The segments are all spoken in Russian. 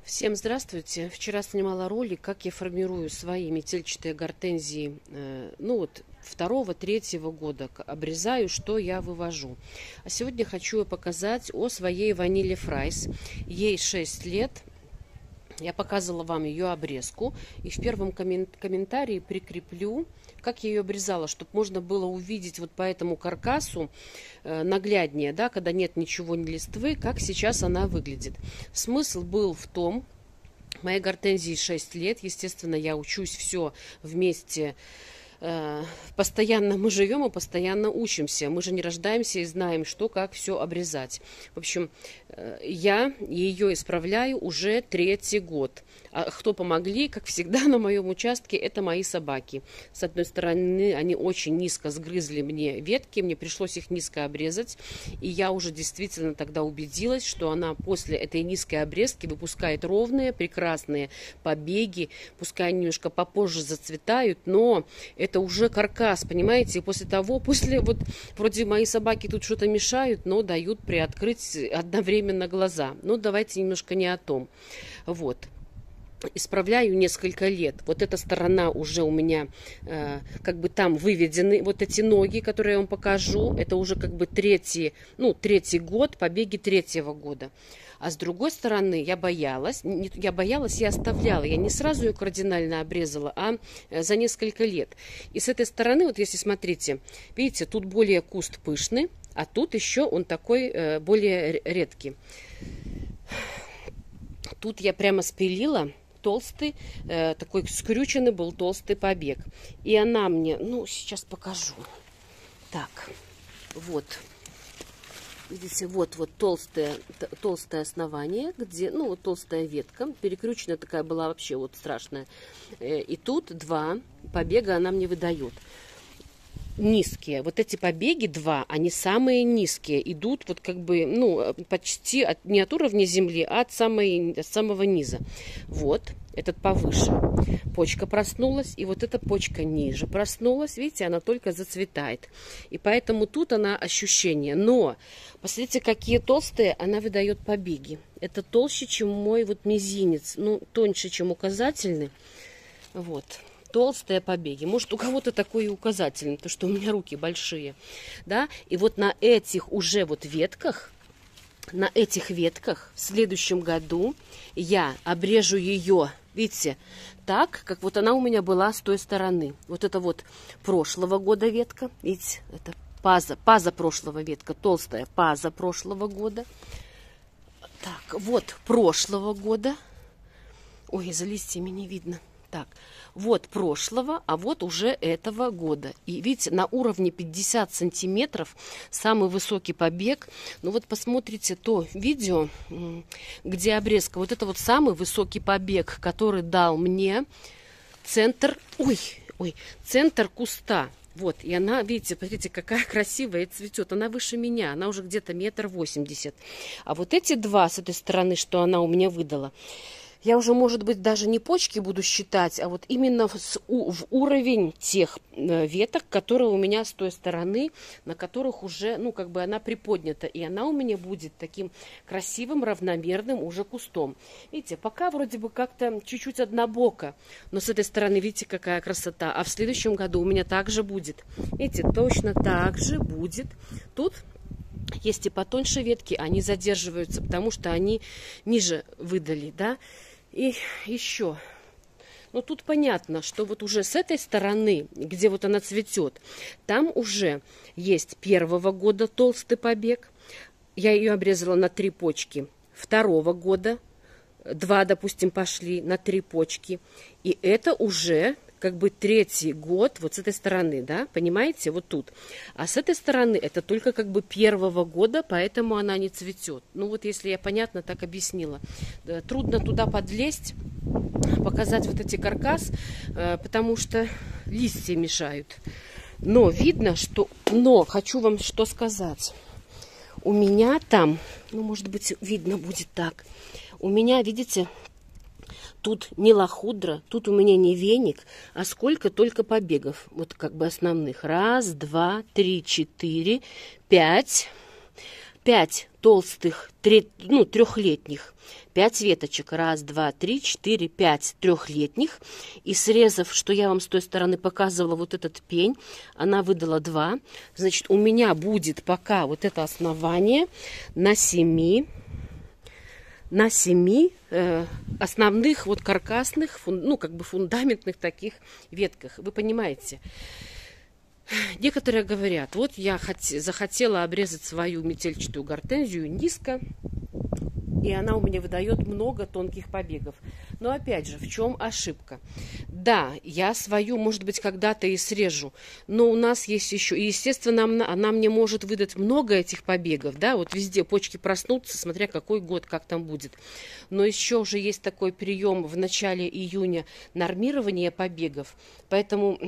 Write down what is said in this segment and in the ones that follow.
Всем здравствуйте! Вчера снимала ролик, как я формирую свои метельчатые гортензии, второго, третьего года. Обрезаю, что я вывожу. А сегодня хочу показать о своей ваниле Фрайс. Ей 6 лет. Я показывала вам ее обрезку. И в первом комментарии прикреплю, как я ее обрезала, чтобы можно было увидеть вот по этому каркасу нагляднее, да, когда нет ничего, ни листвы, как сейчас она выглядит. Смысл был в том, моей гортензии 6 лет, естественно, я учусь все вместе. Постоянно мы живем и постоянно учимся. Мы же не рождаемся и знаем, что, как все обрезать. В общем, я ее исправляю уже 3-й год. А кто помогли, как всегда на моем участке, это мои собаки. С одной стороны, они очень низко сгрызли мне ветки, мне пришлось их низко обрезать. И я уже действительно тогда убедилась, что она после этой низкой обрезки выпускает ровные, прекрасные побеги. Пускай они немножко попозже зацветают, но это уже каркас, понимаете? И после вроде мои собаки тут что-то мешают, но дают приоткрыть одновременно глаза. Но давайте немножко не о том. Вот. Исправляю несколько лет. Вот эта сторона уже у меня там выведены вот эти ноги, которые я вам покажу. Это уже третий год, побеги 3-го года. А с другой стороны, я боялась, я оставляла. Я не сразу ее кардинально обрезала, а за несколько лет. И с этой стороны, вот если смотрите, видите, тут более куст пышный, а тут еще он такой более редкий. Тут я прямо спилила толстый, такой скрюченный был толстый побег. И она мне, сейчас покажу. Так, вот. Видите, вот толстое основание, где, толстая ветка, перекрученная такая была вообще вот страшная. И тут 2 побега она мне выдает. Низкие. Вот эти побеги 2, они самые низкие. Идут почти не от уровня земли, а от самого низа. Вот, этот повыше. Почка проснулась, и вот эта почка ниже проснулась. Видите, она только зацветает. И поэтому тут она ощущение. Но, посмотрите, какие толстые она выдает побеги. Это толще, чем мой мизинец. Тоньше, чем указательный. Вот. Толстые побеги. Может, у кого-то такой и указательный, потому что у меня руки большие. Да? И вот на этих ветках, в следующем году я обрежу ее, видите, так, как вот она у меня была с той стороны. Вот это вот прошлого года ветка, видите, это паза прошлого ветка, толстая паза прошлого года. Так, вот прошлого года. Ой, за листьями не видно. Так, вот прошлого, а вот уже этого года. И видите, на уровне 50 сантиметров самый высокий побег. Посмотрите то видео, где обрезка. Вот это вот самый высокий побег, который дал мне центр куста. Вот, и она, видите, смотрите, какая красивая цветет. Она выше меня, она уже где-то 1,80 м. А вот эти 2 с этой стороны, что она у меня выдала, я уже, может быть, даже не почки буду считать, а вот именно в уровень тех веток, которые у меня с той стороны, на которых уже, она приподнята. И она у меня будет таким красивым, равномерным уже кустом. Видите, пока вроде бы как-то чуть-чуть однобоко, но с этой стороны, видите, какая красота. А в следующем году у меня также будет. Видите, точно так же будет. Тут есть и потоньше ветки, они задерживаются, потому что они ниже выдали, да. И еще, тут понятно, что вот уже с этой стороны, где вот она цветет, там уже есть 1-го года толстый побег. Я ее обрезала на 3 почки. 2-го года 2, допустим, пошли на 3 почки. И это уже 3-й год вот с этой стороны, да, понимаете, вот тут. А с этой стороны это только 1-го года, поэтому она не цветет. Если я понятно так объяснила. Трудно туда подлезть, показать вот эти каркас, потому что листья мешают. Но видно, хочу вам что сказать. У меня там, может быть, видно будет так. У меня, видите, тут не лохудра, тут у меня не веник, а сколько только побегов. Вот основных. 1, 2, 3, 4, 5. 5 толстых, трехлетних, 5 веточек, 1, 2, 3, 4, 5 трехлетних, и срезав, что я вам с той стороны показывала, вот этот пень, она выдала 2, значит, у меня будет пока вот это основание на 7 основных вот каркасных, фундаментных таких ветках. Вы понимаете? Некоторые говорят, вот я захотела обрезать свою метельчатую гортензию низко, и она у меня выдает много тонких побегов. Но опять же, в чем ошибка? Да, я свою, может быть, когда-то и срежу, но у нас есть еще, и, естественно, она мне может выдать много этих побегов, да, вот везде почки проснутся, смотря какой год, как там будет. Но еще же есть такой прием в начале июня нормирования побегов, поэтому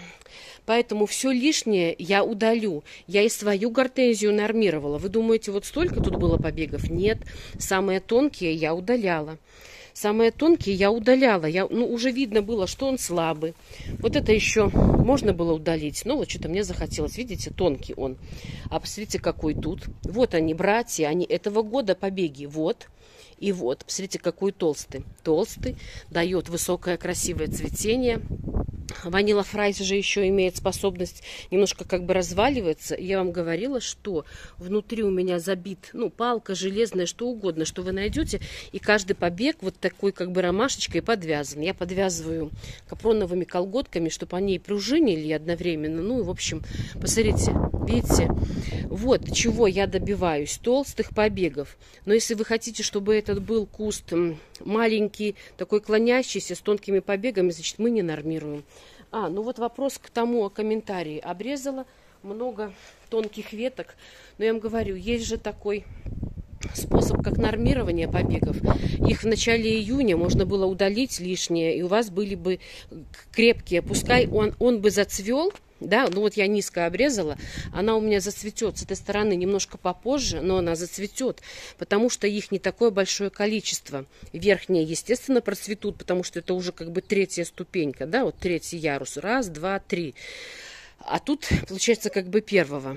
все лишнее я удалю. Я и свою гортензию нормировала. Вы думаете, вот столько тут было побегов? Нет. Самые тонкие я удаляла. Самые тонкие я удаляла. Уже видно было, что он слабый. Вот это еще можно было удалить. Но вот что-то мне захотелось. Видите, тонкий он. А посмотрите, какой тут. Вот они, братья. Они этого года побеги. Вот. И вот. Посмотрите, какой толстый. Толстый. Дает высокое красивое цветение. Ванила Фрайс же еще имеет способность немножко как бы разваливаться. Я вам говорила, что внутри у меня забит, палка железная, что угодно, что вы найдете. И каждый побег вот такой как бы ромашечкой подвязан. Я подвязываю капроновыми колготками, чтобы они и пружинили одновременно. В общем, посмотрите, видите? Вот чего я добиваюсь. Толстых побегов. Но если вы хотите, чтобы этот был куст маленький, такой клонящийся, с тонкими побегами, значит, мы не нормируем. Вот вопрос к тому комментарии. Обрезала много тонких веток. Но я вам говорю, есть же такой способ, как нормирование побегов. Их в начале июня можно было удалить лишнее, и у вас были бы крепкие. Пускай он бы зацвел. Да, вот я низко обрезала, она у меня зацветет с этой стороны немножко попозже, но она зацветет, потому что их не такое большое количество. Верхние, естественно, процветут, потому что это уже как бы третья ступенька, да, вот третий ярус. 1, 2, 3. А тут, получается, как бы первого.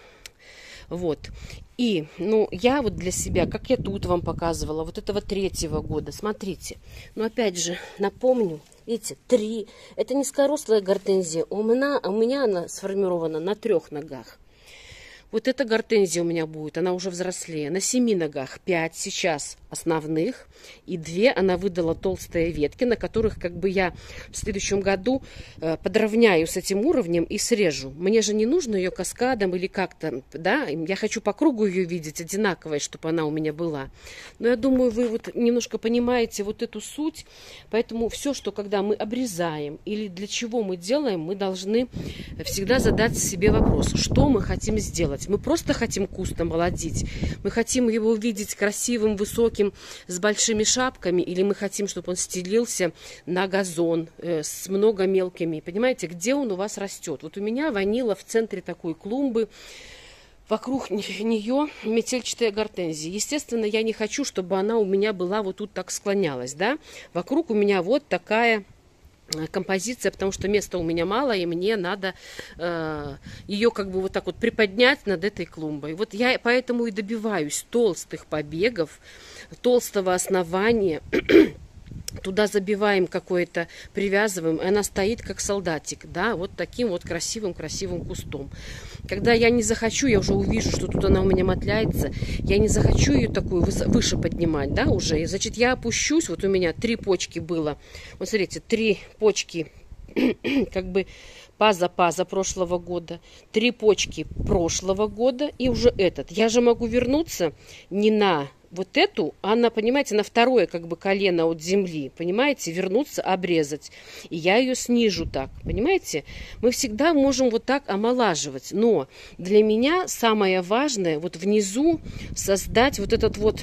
Вот. И, я вот для себя, как я тут вам показывала, вот этого 3-го года, смотрите. Опять же, напомню, видите, 3. Это низкорослая гортензия. У меня она сформирована на 3 ногах. Вот эта гортензия у меня будет, она уже взрослее. На 7 ногах 5 сейчас основных. И 2 она выдала толстые ветки, на которых как бы я в следующем году подровняю с этим уровнем и срежу. Мне же не нужно ее каскадом или как-то, да. Я хочу по кругу ее видеть одинаковой, чтобы она у меня была. Но я думаю, вы вот немножко понимаете вот эту суть. Поэтому все, что когда мы обрезаем или для чего мы делаем, мы должны всегда задать себе вопрос, что мы хотим сделать. Мы просто хотим куст омолодить, мы хотим его увидеть красивым, высоким, с большими шапками, или мы хотим, чтобы он стелился на газон с много мелкими. Понимаете, где он у вас растет? Вот у меня ванила в центре такой клумбы, вокруг нее метельчатая гортензия. Естественно, я не хочу, чтобы она у меня была вот тут так склонялась, да? Вокруг у меня вот такая композиция, потому что места у меня мало, и мне надо ее как бы вот так вот приподнять над этой клумбой. Вот я поэтому и добиваюсь толстых побегов, толстого основания. Туда забиваем какое-то, привязываем, и она стоит как солдатик, да, вот таким вот красивым кустом. Когда я не захочу, я уже увижу, что тут она у меня мотляется, я не захочу ее такую выше поднимать, да, уже, и, значит, я опущусь, вот у меня 3 почки было, вот смотрите, 3 почки, как бы паза прошлого года, 3 почки прошлого года, и уже этот. Я же могу вернуться не на вот эту, она, понимаете, на второе как бы колено от земли, понимаете, вернуться, обрезать. И я ее снижу так, понимаете? Мы всегда можем вот так омолаживать, но для меня самое важное вот внизу создать вот этот вот,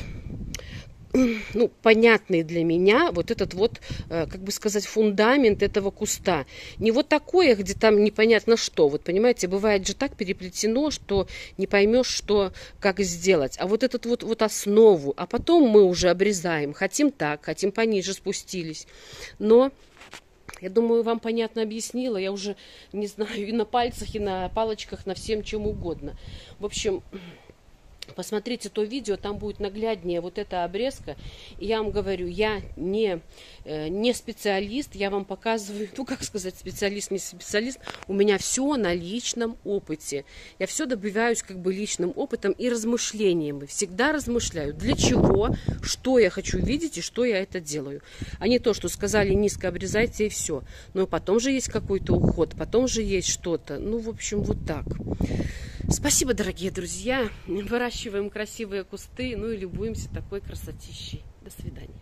понятный для меня вот этот вот, как бы сказать, фундамент этого куста. Не вот такое, где там непонятно что. Вот понимаете, бывает же так переплетено, что не поймешь, что, как сделать. А вот этот вот основу. А потом мы уже обрезаем. Хотим так, хотим пониже спустились. Но я думаю, вам понятно объяснила. Я уже не знаю и на пальцах, и на палочках, на всем чем угодно. В общем, Посмотрите то видео, там будет нагляднее вот эта обрезка. И я вам говорю, я не специалист, я вам показываю, ну как сказать, специалист, не специалист. У меня все на личном опыте. Я все добиваюсь как бы личным опытом и размышлениями. Всегда размышляю, для чего, что я хочу видеть и что я это делаю. А не то, что сказали низко обрезайте и все. Но потом же есть какой-то уход, потом же есть что-то. Ну, в общем, вот так. Спасибо, дорогие друзья. Выращиваем красивые кусты, ну и любуемся такой красотищей. До свидания.